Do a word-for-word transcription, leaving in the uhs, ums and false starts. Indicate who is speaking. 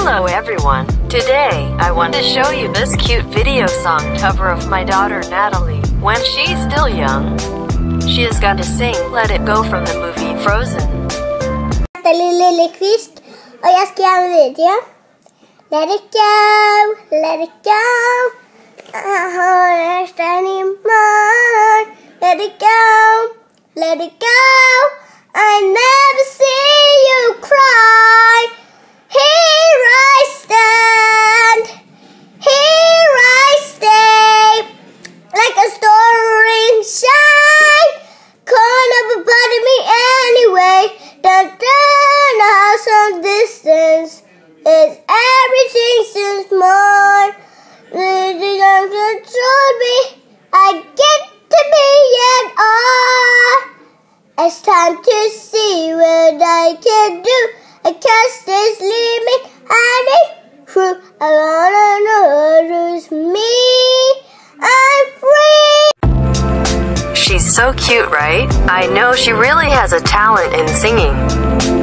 Speaker 1: Hello everyone, today I want to show you this cute video song cover of my daughter Natalie. When she's still young, she has got to sing Let It Go from the movie Frozen.
Speaker 2: Natalie Lillekvist och jag ska göra en video. Let it go, let it go. I heart anymore. Let it go, let it go. I never see you cry. Here I stand, here I stay, like a story shine. Can't ever bother me anyway. Don't turn a house on distance. Is everything seems more. You don't control me. I get to be at all. It's time to see what I can do. I can't stay sleeping, hiding through. I wanna know who's me. I'm free.
Speaker 1: She's so cute, right? I know she really has a talent in singing.